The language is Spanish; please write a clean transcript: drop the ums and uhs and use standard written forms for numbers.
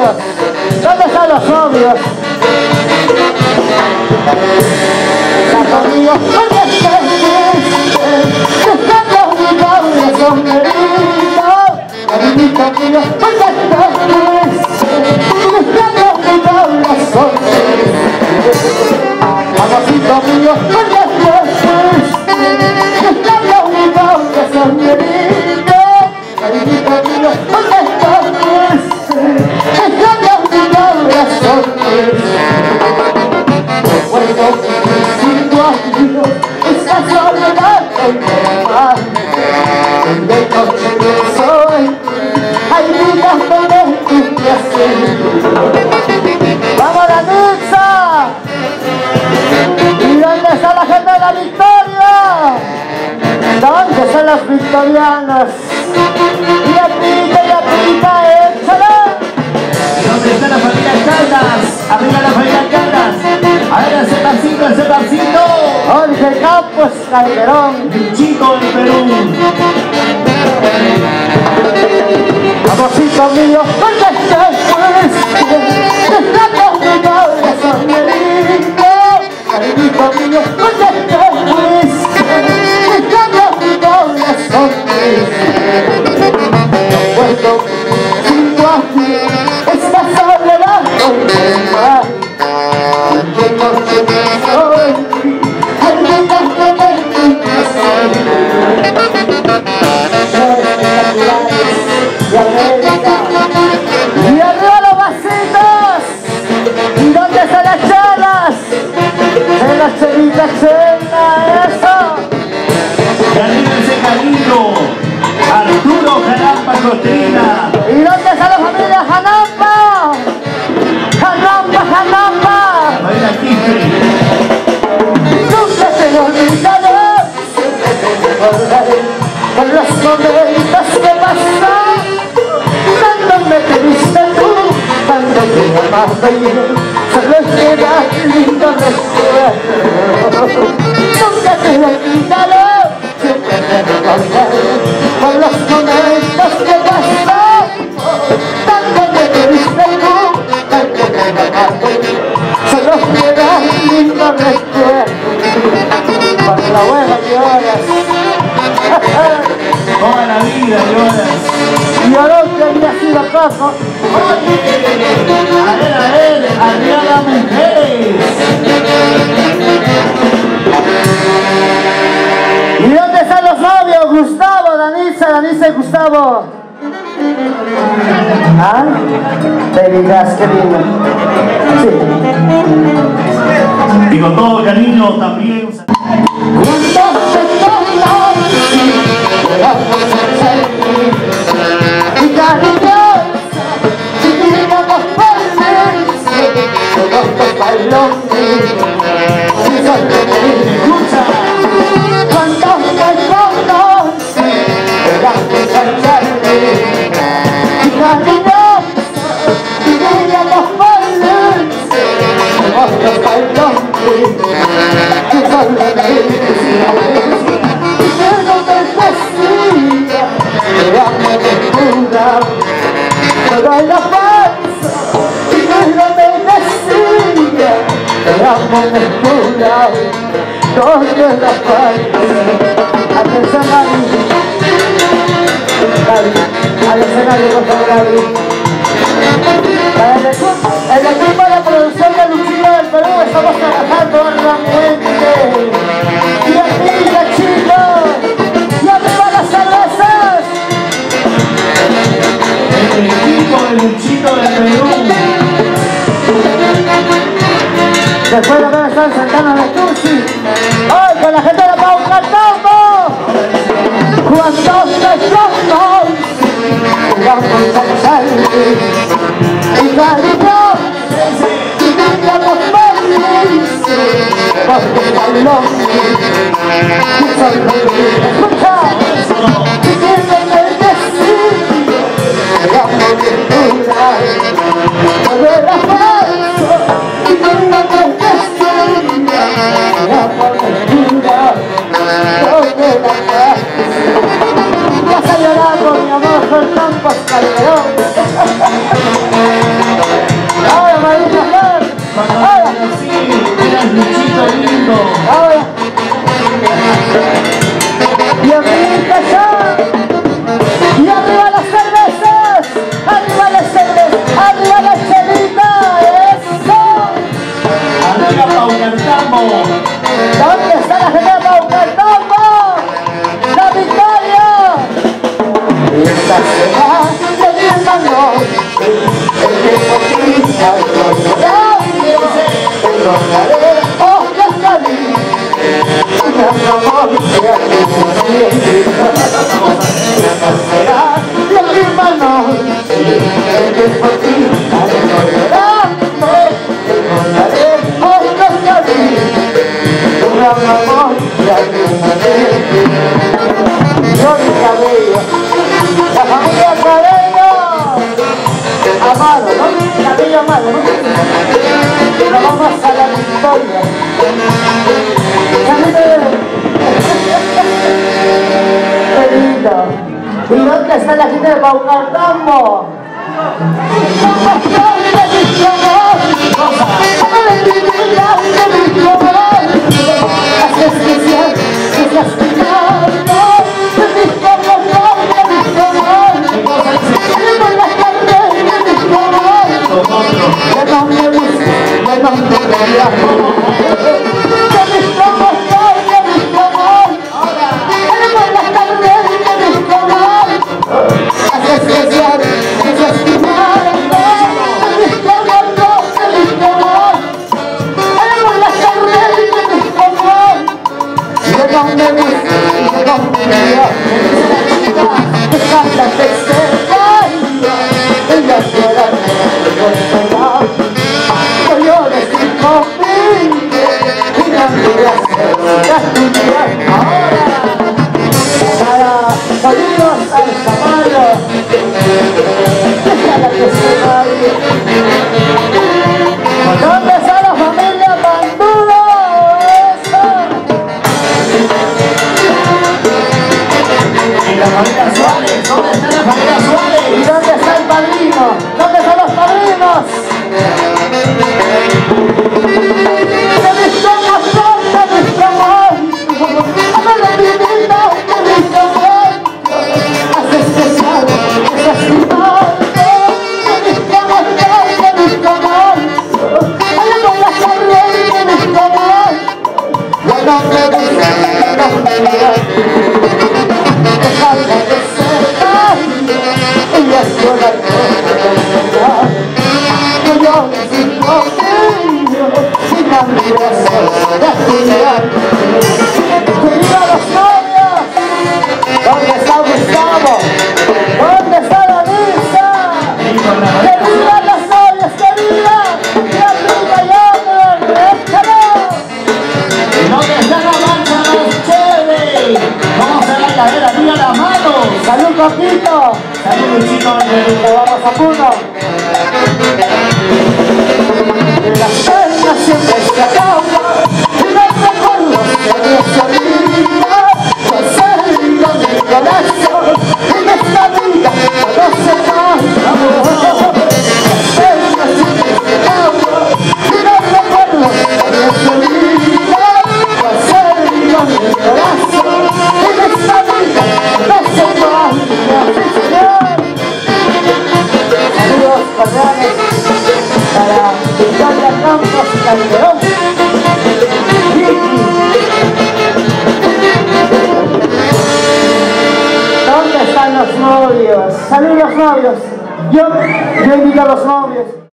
novios? ¿Dónde están los novios? Está conmigo, ¿dónde están? Buscando mi corazón herido. Caminito mío, ¿dónde estás? Buscando mi corazón herido. Amorcito mío, ¿dónde estás? Buscando mi corazón herido. Caminito mío, ¿dónde estás? Buscando mi corazón herido. Recuerdo sin tu amigo, esa soledad hoy me va. De noche pienso en ti, hay vidas donde tú te haces. ¡Vamos, Danitza! ¿Y dónde está la gente de la Victoria? ¿Dónde están los victorianos? Y la pita, échala. ¿Y dónde está la familia Caldas? Arriba la familia Caldas. A ver, ese pasito. Jorge Campos Calderón. Luchito del Perú. Amorcito mío, ¿dónde estás? Está con mi corazón herido. Caminito mío, ¿dónde estás? Está con mi corazón herido. No puedo sin tu amigo, esta soledad hoy me va. De noche pienso en ti, hay vidas donde tú te haces. Y arriba los vasitos. ¿Y dónde están las charlas? En las chelitas, chela, eso. Y arriba ese camino. Arturo Janampa Costrina. ¿Y dónde está la familia Janampa? Janampa. Baila Kifri. Nunca te olvidaré, siempre te recordaré con los momentos que pasan. Cuando me tuviste tú, cuando te amaba yo, solo queda lindo recuerdo. Nunca te olvidaré, siempre te recordaré con los momentos que pasan. Cuando me tuviste tú, cuando te amaba yo, solo queda lindo recuerdo. Por la buena lloras. Toda la vida lloras. Lloró que había sido poco. Oye, a ver, arriba las mujeres. ¿Y dónde están los novios? Gustavo, Danitza y Gustavo. ¿Ah? Te digas, qué lindo. Sí. Y con todo cariño también. Y cariñosa, si vivíamos felices, todos los bailones, si son Escucha. cuando me conocí, era pensarme. Y cariñosa, si vivíamos felices, todos los bailones, si son pero en la panza, y no es lo que decía, te amo de pura, donde la panza. Atención, Gaby, al escenario, por favor, Gaby. Para el equipo de producción de Luchito del Perú, estamos trabajando arduamente. Y arriba, chicos, y arriba las cervezas. El equipo de Luchito del Perú. Después de haber estado sentados de Tursi, hoy con la gente de Pau cantando. Cuando te conocí, vamos a salir. Y cariño, y vivíamos felices, porque bailones, y solo escucha, y tienen el destino, te amo de pura, volver a falso, y vivíamos el destino, te amo de pura, volver a falso. Vas a llorar por mi amor, con Campos Calderón. ¿Dónde está la gente de Paucartambo? ¡La victoria! Esta será de mi hermano, el que conquista el perdonaré, oh, que salí, una amor que a ti esta será de mi hermano, el que conquista el perdonaré, oh, que salí, una amor que a ti Johnny Cabello, la familia Cabello, Amado, ¿no? Cabello Amado, ¿no? Pero vamos a la victoria. ¡Qué lindo! ¿Y dónde está la gente de Paucartambo? Saludos al Zamarro. ¿Dónde está la familia Bandudo? Y la familia Suárez, ¿dónde está la familia Suárez? ¿Y dónde está el padrino? ¿Dónde están los padrinos? ¿Dónde está Gustavo? ¿Dónde está la misa? ¡Que vivan los novios! ¡Que vivan! ¡Que arriba llaman! ¡Échalo! ¿Dónde está la mancha más chévere? Vamos a la cadera, mira la mano. ¡Salud, Coquito! Salud, Luchito. ¡Te vamos a Puno! Las penas siempre se acaban y los recuerdos se olvidan. No se olvida mi corazón en esta vida no se cambia. Las penas siempre se acaban y los recuerdos se olvidan. No se olvida mi corazón en esta vida no se cambia. Saludos cordiales para Victoria Campos Calderón. ¿Dónde están los novios? Saludos novios. Yo invito a los novios.